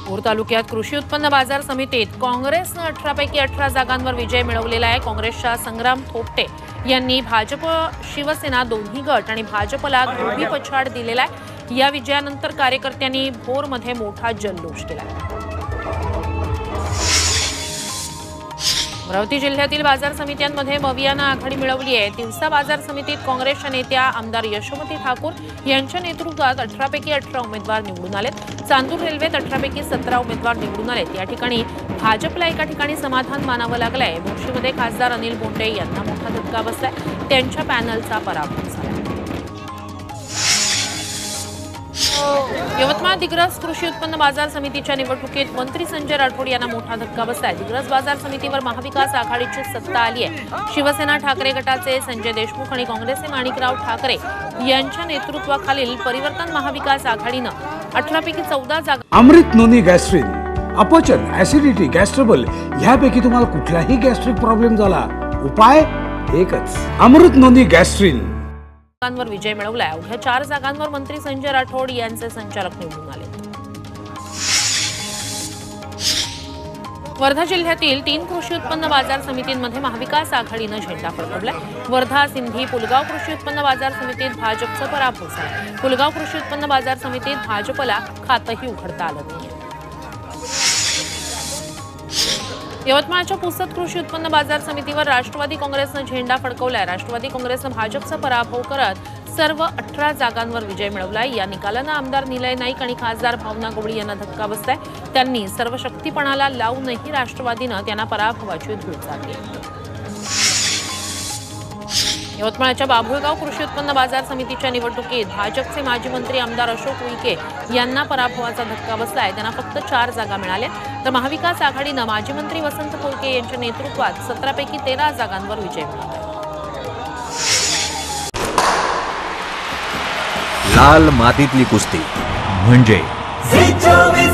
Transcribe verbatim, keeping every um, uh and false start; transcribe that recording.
भोर तालुक्यात कृषी उत्पन्न बाजार समितीत काँग्रेसनं अठरा पैकी अठरा जागांवर विजय मिळवलेला आहे। काँग्रेसच्या संग्राम थोपटे यांनी भाजप शिवसेना दोन्ही गट आणि भाजपला धोबी पछाड दिलेला आहे। या विजयानंतर कार्यकर्त्यांनी भोरमध्ये मोठा जल्लोष केला। अमरावती जिल्ह्यातील बाजार समित्यांमध्ये मवियानं आघाडी मिळवली आहे। तिवसा बाजार समितीत काँग्रेसच्या नेत्या आमदार यशोमती ठाकूर यांच्या नेतृत्वात अठरा पैकी अठरा उमेदवार निवडून आलेत। चांदूर रेल्वेत अठरा पैकी सतरा उमेदवार निवडून आलेत। या ठिकाणी भाजपला एका ठिकाणी समाधान मानावं लागलंय। मोर्शीमध्ये खासदार अनिल बोंडे यांना मोठा धक्का बसलाय। त्यांच्या पॅनलचा पराभव झाला। यवतमाळ दिग्रस कृषी उत्पन्न बाजार समितीच्या निवडणुकीत मंत्री संजय राठोड यांना मोठा धक्का बसलाय। दिग्रस बाजार समितीवर महाविकास आघाडीची सत्ता आली आहे। शिवसेना ठाकरे गटाचे संजय देशमुख आणि काँग्रेसचे माणिकराव ठाकरे यांच्या नेतृत्वाखालील परिवर्तन महाविकास आघाडीनं अठरा पैकी चौदा जागा। अमृत नोनी गॅस्ट्रिन, अपचन, ऍसिडिटी, गॅस्ट्रबल ह्यापैकी तुम्हाला कुठलाही गॅस्ट्रिक प्रॉब्लेम झाला, उपाय एकच, अमृत नोनी गॅस्ट्रिन। वर विजय मिळवलाय। अवघ्या चार जागांवर मंत्री संजय राठोड यांचे संचालक निवडून आले। वर्धा जिल्ह्यातील तीन कृषी उत्पन्न बाजार समितींमध्ये महाविकास आघाडीनं झेंडा फडकवलाय। वर्धा, सिंधी, पुलगाव कृषी उत्पन्न बाजार समितीत भाजपचा पराभव झाला। पुलगाव कृषी उत्पन्न बाजार समितीत भाजपला खातंही उघडता आलं नाही। यवतमाळच्या पुसद कृषी उत्पन्न बाजार समितीवर राष्ट्रवादी काँग्रेसनं झेंडा फडकवलाय। राष्ट्रवादी काँग्रेसनं भाजपचा पराभव करत सर्व अठरा जागांवर विजय मिळवलाय। या निकालानं आमदार निलय नाईक आणि खासदार भावना गवळी यांना धक्का बसलाय। त्यांनी सर्व शक्तीपणाला लावूनही राष्ट्रवादीनं त्यांना पराभवाची धूळ चारली। यवतमाळच्या बाभुळगाव कृषी उत्पन्न बाजार समितीच्या निवडणुकीत भाजपचे माजी मंत्री आमदार अशोक उईके यांना पराभवाचा धक्का बसलाय। त्यांना फक्त चार जागा मिळाल्या, तर महाविकास आघाडीनं माजी मंत्री वसंत कोळके यांच्या नेतृत्वात सतरा पैकी तेरा जागांवर विजय मिळवला। लाल मातीतली कुस्ती म्हणजे